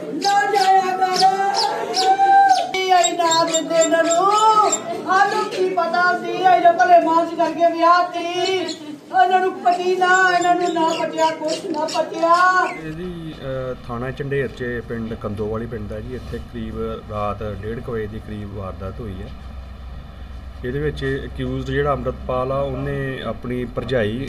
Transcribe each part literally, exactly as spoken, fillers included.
ना जाया कर आई ना दिंदे नूं आलू की पता सी आई भले मांस करके विआह ती ਇਹਨਾਂ ਨੂੰ ਪਤੀ ਨਾ ਇਹਨਾਂ ਨੂੰ ਨਾ ਪਟਿਆ ਕੁਛ ਨਾ ਪਟਿਆ। ਇਹਦੀ ਥਾਣਾ ਝੰਡੇਰ 'ਚ ਪਿੰਡ ਕੰਦੋਵਾਲੀ ਪਿੰਡ ਦਾ ਜੀ। ਇੱਥੇ ਕਰੀਬ ਰਾਤ ਡੇਢ ਕੁ ਵਜੇ ਦੀ ਕਰੀਬ ਵਾਰਦਾਤ ਹੋਈ ਹੈ। ਇਹਦੇ ਵਿੱਚ ਅਕਿਊਜ਼ਡ ਜਿਹੜਾ ਅੰਮ੍ਰਿਤਪਾਲ ਆ ਉਹਨੇ ਆਪਣੀ ਭਰਜਾਈ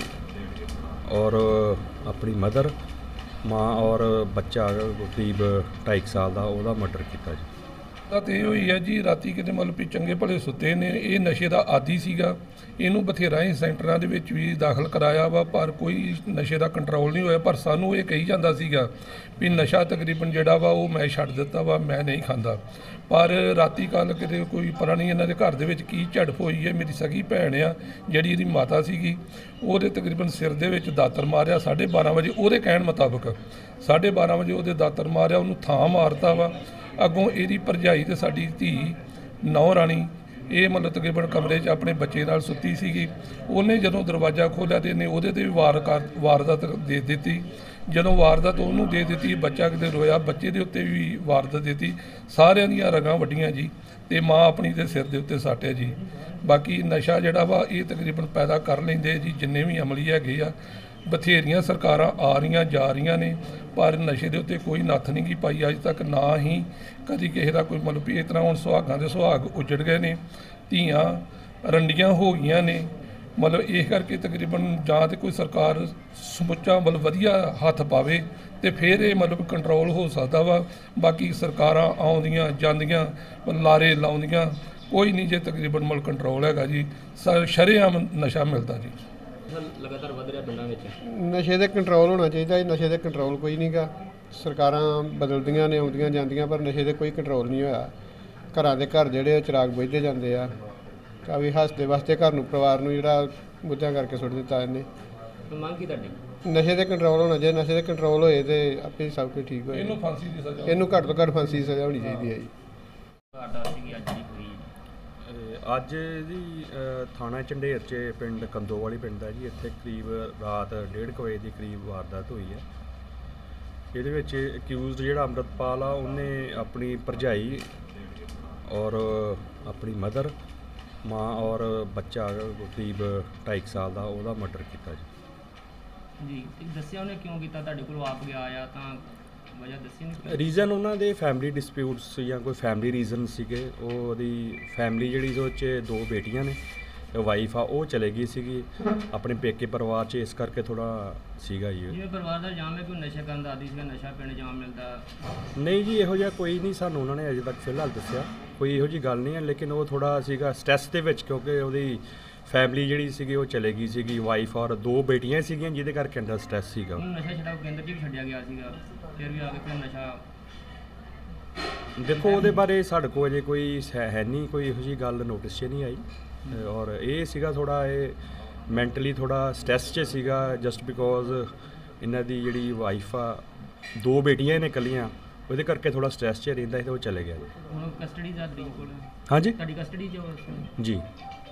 ਔਰ ਆਪਣੀ ਮਦਰ ਮਾਂ ਔਰ ਬੱਚਾ ਕਰੀਬ ਢਾਈ ਸਾਲ ਦਾ ਉਹਦਾ ਮਰਡਰ ਕੀਤਾ ਜੀ। ਤਾਂ ਇਹ ਹੋਈ ਹੈ ਜੀ ਰਾਤੀ ਕਿਤੇ ਮਤਲਬ ਵੀ ਚੰਗੇ ਭਲੇ ਸੁੱਤੇ ਨੇ। ਇਹ ਨਸ਼ੇ ਦਾ ਆਦੀ ਸੀਗਾ। ਇਹਨੂੰ ਬਥੇਰਾ ਹੀ ਸੈਂਟਰਾਂ ਦੇ ਵਿੱਚ ਵੀ ਦਾਖਲ ਕਰਾਇਆ ਵਾ ਪਰ ਕੋਈ ਨਸ਼ੇ ਦਾ ਕੰਟਰੋਲ ਨਹੀਂ ਹੋਇਆ। ਪਰ ਸਾਨੂੰ ਇਹ ਕਹੀ ਜਾਂਦਾ ਸੀਗਾ ਵੀ ਨਸ਼ਾ ਤਕਰੀਬਨ ਜਿਹੜਾ ਵਾ ਉਹ ਮੈਂ ਛੱਡ ਦਿੱਤਾ ਵਾ, ਮੈਂ ਨਹੀਂ ਖਾਂਦਾ। ਪਰ ਰਾਤੀ ਕੱਲ੍ਹ ਕਿਤੇ ਕੋਈ ਪਤਾ ਨਹੀਂ ਇਹਨਾਂ ਦੇ ਘਰ ਦੇ ਵਿੱਚ ਕੀ ਝੜਪ ਹੋਈ ਹੈ। ਮੇਰੀ ਸਗੀ ਭੈਣ ਆ ਜਿਹੜੀ ਇਹਦੀ ਮਾਤਾ ਸੀਗੀ, ਉਹਦੇ ਤਕਰੀਬਨ ਸਿਰ ਦੇ ਵਿੱਚ ਦਾਤਰ ਮਾਰਿਆ ਸਾਢੇ ਬਾਰਾਂ ਵਜੇ। ਉਹਦੇ ਕਹਿਣ ਮੁਤਾਬਕ ਸਾਢੇ ਬਾਰਾਂ ਵਜੇ ਉਹਦੇ ਦਾਤਰ ਮਾਰਿਆ, ਉਹਨੂੰ ਥਾਂ ਮਾਰਤਾ ਵਾ। ਅੱਗੋਂ ਇਹਦੀ ਭਰਜਾਈ ਤੇ ਸਾਡੀ ਧੀ ਨੌ ਰਾਣੀ ਇਹ ਮਤਲਬ ਤਕਰੀਬਨ ਕਮਰੇ 'ਚ ਆਪਣੇ ਬੱਚੇ ਨਾਲ ਸੁੱਤੀ ਸੀਗੀ। ਉਹਨੇ ਜਦੋਂ ਦਰਵਾਜ਼ਾ ਖੋਲ੍ਹਿਆ ਤੇ ਇਹਨੇ ਉਹਦੇ 'ਤੇ ਵੀ ਵਾਰ ਕਰ ਵਾਰਦਾਤ ਦੇ ਦਿੱਤੀ। ਜਦੋਂ ਵਾਰਦਾਤ ਉਹਨੂੰ ਦੇ ਦਿੱਤੀ, ਬੱਚਾ ਕਿਤੇ ਰੋਇਆ, ਬੱਚੇ ਦੇ ਉੱਤੇ ਵੀ ਵਾਰਦਾਤ ਦਿੱਤੀ। ਸਾਰਿਆਂ ਦੀਆਂ ਰਗਾਂ ਵੱਡੀਆਂ ਜੀ ਅਤੇ ਮਾਂ ਆਪਣੀ ਦੇ ਸਿਰ ਦੇ ਉੱਤੇ ਸੱਟ ਹੈ ਜੀ। ਬਾਕੀ ਨਸ਼ਾ ਜਿਹੜਾ ਵਾ ਇਹ ਤਕਰੀਬਨ ਪੈਦਾ ਕਰ ਲੈਂਦੇ ਜੀ ਜਿੰਨੇ ਵੀ ਅਮਲੀ ਹੈਗੇ ਆ। ਬਥੇਰੀਆਂ ਸਰਕਾਰਾਂ ਆ ਰਹੀਆਂ ਜਾ ਰਹੀਆਂ ਨੇ ਪਰ ਨਸ਼ੇ ਦੇ ਉੱਤੇ ਕੋਈ ਨੱਥ ਨਹੀਂ ਗੀ ਪਾਈ ਅੱਜ ਤੱਕ, ਨਾ ਹੀ ਕਦੀ ਕਿਸੇ ਦਾ ਕੋਈ ਮਤਲਬ ਵੀ ਇਸ ਤਰ੍ਹਾਂ। ਹੁਣ ਸੁਹਾਗਾਂ ਦੇ ਸੁਹਾਗ ਉੱਜੜ ਗਏ ਨੇ, ਧੀਆਂ ਰੰਡੀਆਂ ਹੋ ਗਈਆਂ ਨੇ। ਮਤਲਬ ਇਸ ਕਰਕੇ ਤਕਰੀਬਨ ਜਾਂ ਤਾਂ ਕੋਈ ਸਰਕਾਰ ਸਮੁੱਚਾ ਮਤਲਬ ਵਧੀਆ ਹੱਥ ਪਾਵੇ ਅਤੇ ਫਿਰ ਇਹ ਮਤਲਬ ਕੰਟਰੋਲ ਹੋ ਸਕਦਾ ਵਾ। ਬਾਕੀ ਸਰਕਾਰਾਂ ਆਉਂਦੀਆਂ ਜਾਂਦੀਆਂ ਲਾਰੇ ਲਾਉਂਦੀਆਂ ਕੋਈ ਨਹੀਂ ਜੇ ਤਕਰੀਬਨ ਮਤਲਬ ਕੰਟਰੋਲ ਹੈਗਾ ਜੀ। ਸ ਸ਼ਰੇਆਮ ਨਸ਼ਾ ਮਿਲਦਾ ਜੀ। ਲਗਾਤਾਰ ਵਧ ਰਿਹਾ ਪਿੰਡਾਂ ਵਿੱਚ ਨਸ਼ੇ ਦੇ ਕੰਟਰੋਲ ਹੋਣਾ ਚਾਹੀਦਾ। ਨਸ਼ੇ ਦੇ ਕੰਟਰੋਲ ਕੋਈ ਨਹੀਂ ਗਾ। ਸਰਕਾਰਾਂ ਬਦਲਦੀਆਂ ਨੇ ਆਉਂਦੀਆਂ ਜਾਂਦੀਆਂ ਪਰ ਨਸ਼ੇ ਦੇ ਕੋਈ ਕੰਟਰੋਲ ਨਹੀਂ ਹੋਇਆ। ਘਰਾਂ ਦੇ ਘਰ ਜਿਹੜੇ ਚਿਰਾਗ ਬੁਝਦੇ ਜਾਂਦੇ ਆ। ਕਾਫੀ ਹੱਸਦੇ ਵਾਸਤੇ ਘਰ ਨੂੰ ਪਰਿਵਾਰ ਨੂੰ ਜਿਹੜਾ ਬੁੱਝਾਂ ਕਰਕੇ ਸੁੱਟ ਦਿੱਤਾ ਇਹਨੇ। ਮੰਗ ਕੀ ਤੁਹਾਡੀ? ਨਸ਼ੇ ਦੇ ਕੰਟਰੋਲ ਹੋਣਾ ਚਾਹੀਦਾ। ਨਸ਼ੇ ਦੇ ਕੰਟਰੋਲ ਹੋਏ ਤੇ ਆਪੇ ਸਭ ਕੁਝ ਠੀਕ ਹੋਏ। ਇਹਨੂੰ ਫਾਂਸੀ ਦੀ ਸਜ਼ਾ ਇਹਨੂੰ ਘੱਟ ਤੋਂ ਘੱਟ ਫਾਂਸੀ ਦੀ ਸਜ਼ਾ ਹੋਣੀ ਚਾਹੀਦੀ ਹੈ ਜੀ। ਅੱਜ ਦੀ ਥਾਣਾ ਝੰਡੇਰ 'ਚ ਪਿੰਡ ਕੰਦੋਵਾਲੀ ਪਿੰਡ ਦਾ ਜੀ। ਇੱਥੇ ਕਰੀਬ ਰਾਤ ਡੇਢ ਕੁ ਵਜੇ ਦੀ ਕਰੀਬ ਵਾਰਦਾਤ ਹੋਈ ਹੈ। ਇਹਦੇ ਵਿੱਚ ਅਕਿਊਜ਼ਡ ਜਿਹੜਾ ਅੰਮ੍ਰਿਤਪਾਲ ਆ ਉਹਨੇ ਆਪਣੀ ਭਰਜਾਈ ਔਰ ਆਪਣੀ ਮਦਰ ਮਾਂ ਔਰ ਬੱਚਾ ਕਰੀਬ ਢਾਈ ਸਾਲ ਦਾ ਉਹਦਾ ਮਰਡਰ ਕੀਤਾ ਜੀ। ਜੀ ਤੇ ਦੱਸਿਆ ਉਹਨੇ ਕਿਉਂ ਕੀਤਾ? ਤੁਹਾਡੇ ਕੋਲ ਆਪ ਗਿਆ ਆ ਤਾਂ ਵਜ੍ਹਾ ਦੱਸੀ ਨਹੀਂ? ਰੀਜ਼ਨ ਉਹਨਾਂ ਦੇ ਫੈਮਿਲੀ ਡਿਸਪਿਊਟਸ ਜਾਂ ਕੋਈ ਫੈਮਿਲੀ ਰੀਜ਼ਨ ਸੀਗੇ। ਉਹ ਉਹਦੀ ਫੈਮਿਲੀ ਜਿਹੜੀ ਉਹ 'ਚ ਦੋ ਬੇਟੀਆਂ ਨੇ, ਵਾਈਫ ਆ ਉਹ ਚਲੇ ਗਈ ਸੀਗੀ ਆਪਣੇ ਪੇਕੇ ਪਰਿਵਾਰ 'ਚ, ਇਸ ਕਰਕੇ ਥੋੜ੍ਹਾ ਸੀਗਾ ਜੀ। ਜਿਵੇਂ ਪਰਿਵਾਰ ਦਾ ਇਲਜ਼ਾਮ ਹੈ ਕੋਈ ਨਸ਼ਾ ਕਰਨ ਦਾ ਆਦੀ ਸੀਗਾ, ਨਸ਼ਾ ਪੀਣ ਜਾਮ ਮਿਲਦਾ? ਨਹੀਂ ਜੀ, ਇਹੋ ਜਿਹਾ ਕੋਈ ਨਹੀਂ ਸਾਨੂੰ ਉਹਨਾਂ ਨੇ ਅਜੇ ਤੱਕ ਫਿਲਹਾਲ ਦੱਸਿਆ। ਕੋਈ ਇਹੋ ਜਿਹੀ ਗੱਲ ਨਹੀਂ ਹੈ, ਲੇਕਿਨ ਉਹ ਥੋੜ੍ਹਾ ਸੀਗਾ ਸਟ੍ਰੈਸ ਦੇ ਵਿੱਚ ਕਿਉਂਕਿ ਉਹਦੀ ਫੈਮਿਲੀ ਜਿਹੜੀ ਸੀਗੀ ਉਹ ਚਲੇ ਗਈ ਸੀਗੀ, ਵਾਈਫ ਔਰ ਦੋ ਬੇਟੀਆਂ ਸੀਗੀਆਂ ਜਿਹਦੇ ਕਰਕੇ ਅੰਦਰ ਸਟ੍ਰੈਸ ਸੀਗਾ। ਉਹਨੂੰ ਨਸ਼ਾ ਛਡਾਓ ਕੇਂਦਰ 'ਚ ਵੀ ਛੱਡਿਆ ਗਿਆ ਸੀਗਾ, ਫਿਰ ਵੀ ਆ ਕੇ ਫਿਰ ਨਸ਼ਾ। ਦੇਖੋ ਉਹਦੇ ਬਾਰੇ ਸਾਡੇ ਕੋਲ ਅਜੇ ਕੋਈ ਹੈ ਨਹੀਂ, ਕੋਈ ਇਹੋ ਜਿਹੀ ਗੱਲ ਨੋਟਿਸ 'ਚ ਨਹੀਂ ਆਈ। ਔਰ ਇਹ ਸੀਗਾ ਥੋੜ੍ਹਾ ਇਹ ਮੈਂਟਲੀ ਥੋੜ੍ਹਾ ਸਟ੍ਰੈਸ 'ਚ ਸੀਗਾ ਜਸਟ ਬਿਕੋਜ਼ ਇਹਨਾਂ ਦੀ ਜਿਹੜੀ ਵਾਈਫ ਆ ਦੋ ਬੇਟੀਆਂ ਨੇ ਇਕੱਲੀਆਂ, ਉਹਦੇ ਕਰਕੇ ਥੋੜ੍ਹਾ ਸਟ੍ਰੈਸ 'ਚ ਰਹਿੰਦਾ ਸੀ ਅਤੇ ਉਹ ਚਲੇ ਗਿਆ ਜੀ। ਹੁਣ ਕਸਟਡੀ ਦਾ ਤੁਹਾਡੇ ਕੋਲ? ਹਾਂਜੀ ਤੁਹਾਡੀ ਕਸਟਡੀ 'ਚ? ਜੀ।